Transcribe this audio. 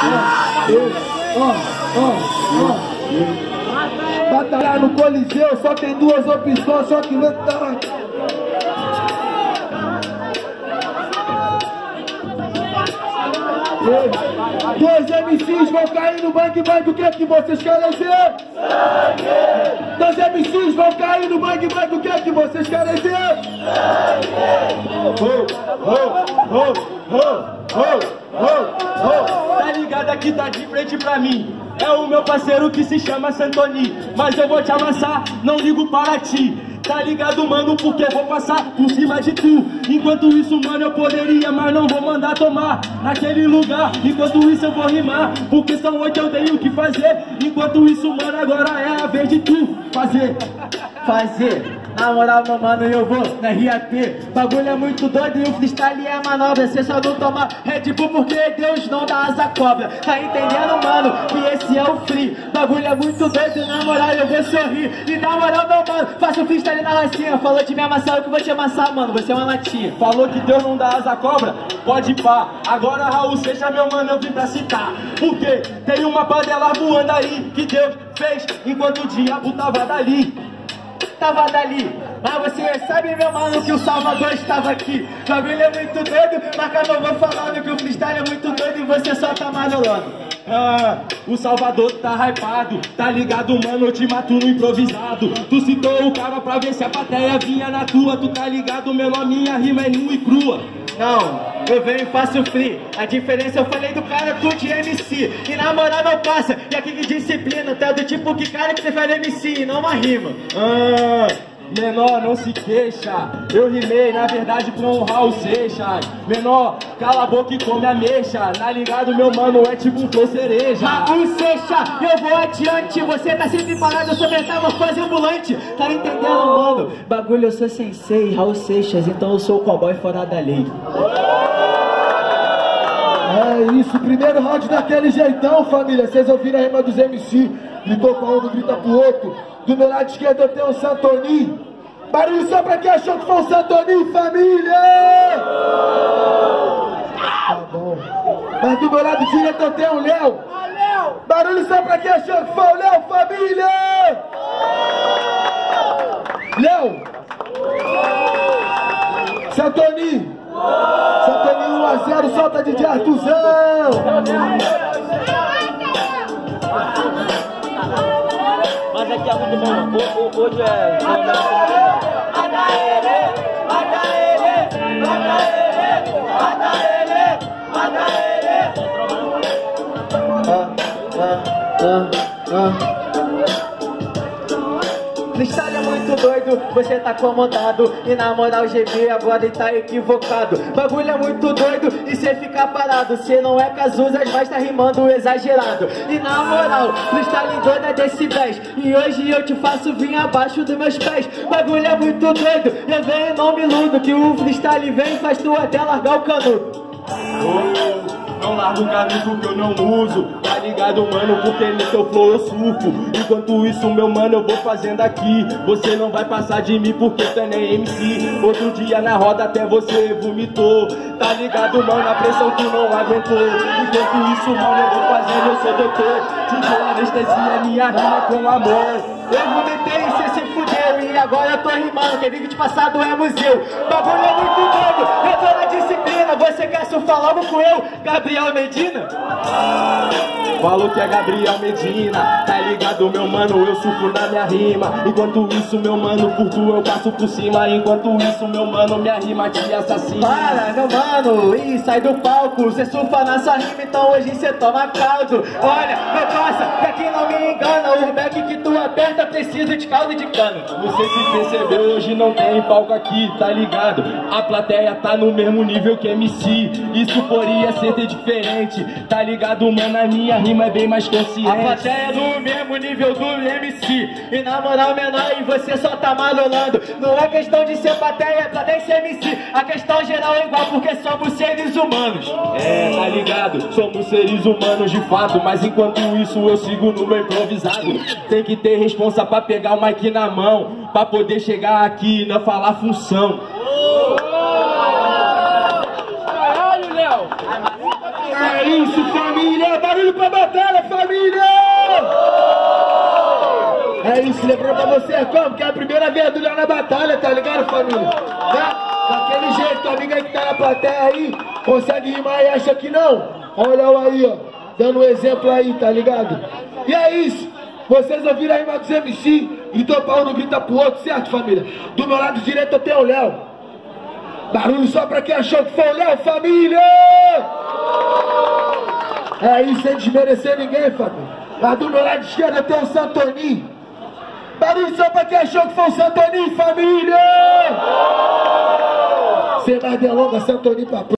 Batalhar no Coliseu só tem duas opções, só que lutar. Dois MCs vão cair no bang bang, o que é que vocês querem ver? Dois MCs vão cair no bang bang, o que é que vocês querem ver? Tá ligado aqui, tá de frente pra mim. É o meu parceiro que se chama Santoni. Mas eu vou te amassar, não ligo para ti. Tá ligado, mano, porque vou passar por cima de tu. Enquanto isso, mano, eu poderia, mas não vou mandar tomar naquele lugar. Enquanto isso eu vou rimar, porque são 8 eu tenho o que fazer. Enquanto isso, mano, agora é a vez de tu fazer. Na moral, meu mano, eu vou na RAP. Bagulho é muito doido e o freestyle é manobra. Cê só não toma Red Bull porque Deus não dá asa cobra. Tá entendendo, mano, que esse é o free. Bagulho é muito doido, na moral eu vou sorrir. E na moral, meu mano, faça o freestyle na lacinha. Falou de me amassar, eu que vou te amassar, mano, você é uma latinha. Falou que Deus não dá asa cobra? Pode pá. Agora Raul Seixas, meu mano, eu vim pra citar. Porque tem uma panela voando aí que Deus fez enquanto o diabo tava dali. Mas você sabe, meu mano, que o Salvador estava aqui. O bagulho é muito doido, mas cada um vou falando que o freestyle é muito doido e você só tá marolando. O Salvador tá hypado, tá ligado, mano, eu te mato no improvisado. Tu citou o cara pra ver se a plateia vinha na tua. Tu tá ligado, meu nome, minha rima é nua e crua. Não, eu venho e faço free. A diferença eu falei do cara tu de MC. E na moral não passa, e aqui que disciplina. Tu é do tipo que cara que você faz MC e não uma rima. Menor, não se queixa. Eu rimei, na verdade, com o Raul Seixas. Menor, cala a boca e come a mexa. Tá ligado, meu mano, é tipo um flor cereja. Raul Seixas, eu vou adiante. Você tá sempre parado, eu sou metamorfose ambulante. Tá entendendo, mano? Bagulho, eu sou sensei, Raul Seixas. Então eu sou o cowboy fora da lei. É isso, primeiro round daquele jeitão, família. Vocês ouviram a rima dos MC? Gritou pra um, grita pro outro. Do meu lado esquerdo eu tenho o Santoni. Barulho só pra quem achou que foi o Santoni, família! Tá bom. Mas do meu lado direito eu tenho o Léo. Barulho só pra quem achou que foi o Léo, família! Léo! Santoni! Santoni 1 a 0, solta de Artuzão! Mas aqui é muito bom. Hoje é. Freestyle é muito doido, você tá acomodado. E na moral, GB agora tá equivocado. Bagulho é muito doido e cê fica parado. Cê não é Cazuzas, mas tá rimando exagerado. E na moral, freestyle doido é decibéis. E hoje eu te faço vir abaixo dos meus pés. Bagulho é muito doido, eu venho não me iludo. Que o freestyle vem e faz tu até largar o canudo. Não largo o canudo que eu não uso. Tá ligado, mano, porque no teu flow eu surfo. Enquanto isso, meu mano, eu vou fazendo aqui. Você não vai passar de mim porque tu é nem MC. Outro dia na roda até você vomitou. Tá ligado, mano, a pressão tu não aguentou. Enquanto isso, mano, eu vou fazendo, eu sou doutor. Te dou anestesia, minha rima com amor. Eu vomitei e cê se fuderam. E agora eu tô rimando, quem vive de passado é museu. Bagulho é muito doido, eu tô na disciplina. Você quer surfar logo com eu, Gabriel Medina? Falou que é Gabriel Medina. Tá ligado, meu mano, eu surfo na minha rima. Enquanto isso, meu mano, por tu eu passo por cima. Enquanto isso, meu mano, minha rima te assassina. Para, meu mano, e sai do palco. Cê surfa na sua rima, então hoje cê toma caldo. Olha, meu parça, pra quem não me engana, o back que tu aperta precisa de caldo de cana. Você se percebeu, hoje não tem palco aqui, tá ligado? A plateia tá no mesmo nível que MC. Isso poderia ser diferente, tá ligado, mano? A minha rima é bem mais consciente. A plateia é no mesmo nível do MC. E na moral, menor, e você só tá malolando. Não é questão de ser plateia, plateia ser MC. A questão geral é igual, porque somos seres humanos. É, tá ligado? Somos seres humanos de fato. Mas enquanto isso eu sigo no meu improvisado. Tem que ter responsa pra pegar o mic na mão, pra poder chegar aqui e não falar função. É isso, família! Barulho Barulho pra batalha, família! É isso, lembrando pra você como? Que é a primeira vez do Léo na batalha, tá ligado, família? Tá? Daquele jeito, tua amiga que tá na plateia aí, consegue rimar e acha que não? Olha o aí, ó, dando um exemplo aí, tá ligado? E é isso, vocês ouviram a rima dos MC, então pra um não grita pro outro, certo, família? Do meu lado direito eu tenho o Léo. Barulho só pra quem achou que foi o Léo, família! É isso, sem desmerecer ninguém, família. Mas do meu lado esquerdo eu tenho o Santoni. Barulho só pra quem achou que foi o Santoni, família! Sem mais delongas, Santoni pra